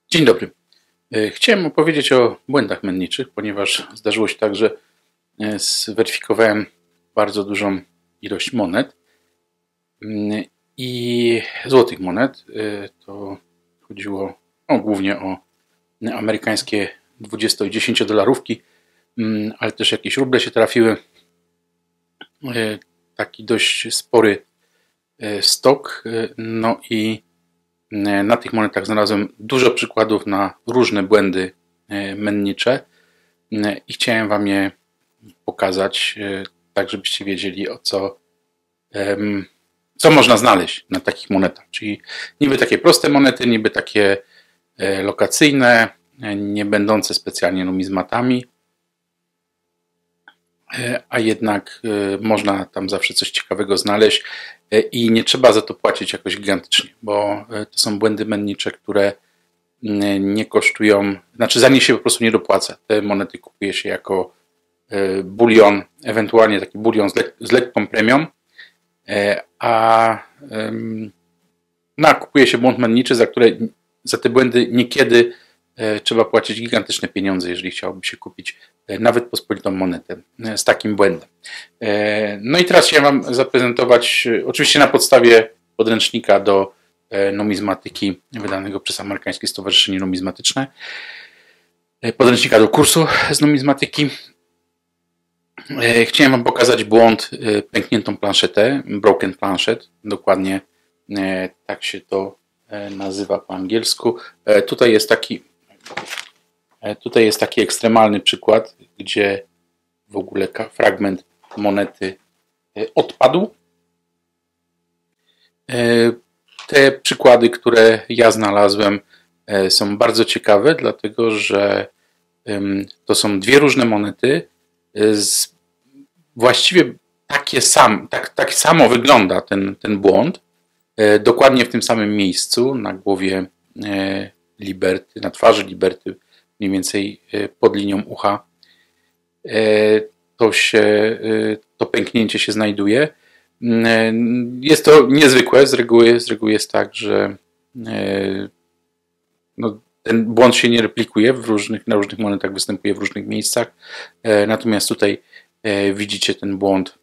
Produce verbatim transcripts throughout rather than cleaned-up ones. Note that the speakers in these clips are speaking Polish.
Dzień dobry. Chciałem opowiedzieć o błędach menniczych, ponieważ zdarzyło się tak, że zweryfikowałem bardzo dużą ilość monet i złotych monet. To chodziło no, głównie o amerykańskie dwudziesto- i dziesięciodolarówki, ale też jakieś ruble się trafiły. Taki dość spory stok. No i na tych monetach znalazłem dużo przykładów na różne błędy mennicze i chciałem Wam je pokazać, tak żebyście wiedzieli, o co, co można znaleźć na takich monetach. Czyli niby takie proste monety, niby takie lokacyjne, nie będące specjalnie numizmatami, a jednak można tam zawsze coś ciekawego znaleźć i nie trzeba za to płacić jakoś gigantycznie, bo to są błędy mennicze, które nie kosztują, znaczy za nie się po prostu nie dopłaca. Te monety kupuje się jako bulion, ewentualnie taki bulion z, lek z lekką premią, a no, kupuje się błąd menniczy, za, które, za te błędy niekiedy trzeba płacić gigantyczne pieniądze, jeżeli chciałoby się kupić nawet pospolitą monetę z takim błędem. No i teraz chciałem Wam zaprezentować, oczywiście na podstawie podręcznika do numizmatyki wydanego przez Amerykańskie Stowarzyszenie Numizmatyczne, podręcznika do kursu z numizmatyki. Chciałem Wam pokazać błąd, pękniętą planszetę, broken planchet, dokładnie tak się to nazywa po angielsku. Tutaj jest taki Tutaj jest taki ekstremalny przykład, gdzie w ogóle fragment monety odpadł. Te przykłady, które ja znalazłem, są bardzo ciekawe, dlatego że to są dwie różne monety. Właściwie takie sam, tak, tak samo wygląda ten, ten błąd. Dokładnie w tym samym miejscu, na głowie Liberty, na twarzy Liberty, mniej więcej pod linią ucha, to, się, to pęknięcie się znajduje. Jest to niezwykłe, z reguły, z reguły jest tak, że no, ten błąd się nie replikuje, w różnych, na różnych monetach występuje w różnych miejscach, natomiast tutaj widzicie ten błąd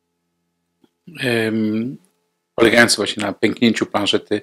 polegający właśnie na pęknięciu planszety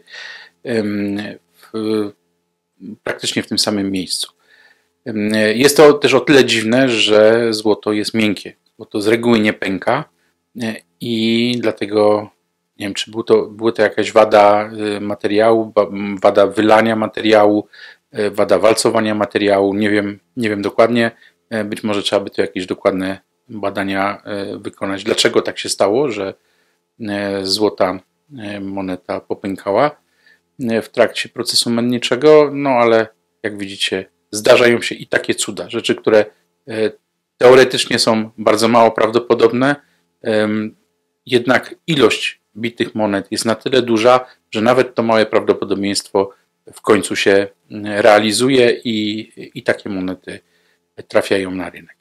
w, praktycznie w tym samym miejscu. Jest to też o tyle dziwne, że złoto jest miękkie. Złoto z reguły nie pęka i dlatego nie wiem, czy był to, była to jakaś wada materiału, wada wylania materiału, wada walcowania materiału, nie wiem, nie wiem dokładnie. Być może trzeba by tu jakieś dokładne badania wykonać. Dlaczego tak się stało, że złota moneta popękała w trakcie procesu menniczego? No ale jak widzicie, zdarzają się i takie cuda, rzeczy, które teoretycznie są bardzo mało prawdopodobne, jednak ilość bitych monet jest na tyle duża, że nawet to małe prawdopodobieństwo w końcu się realizuje i, i takie monety trafiają na rynek.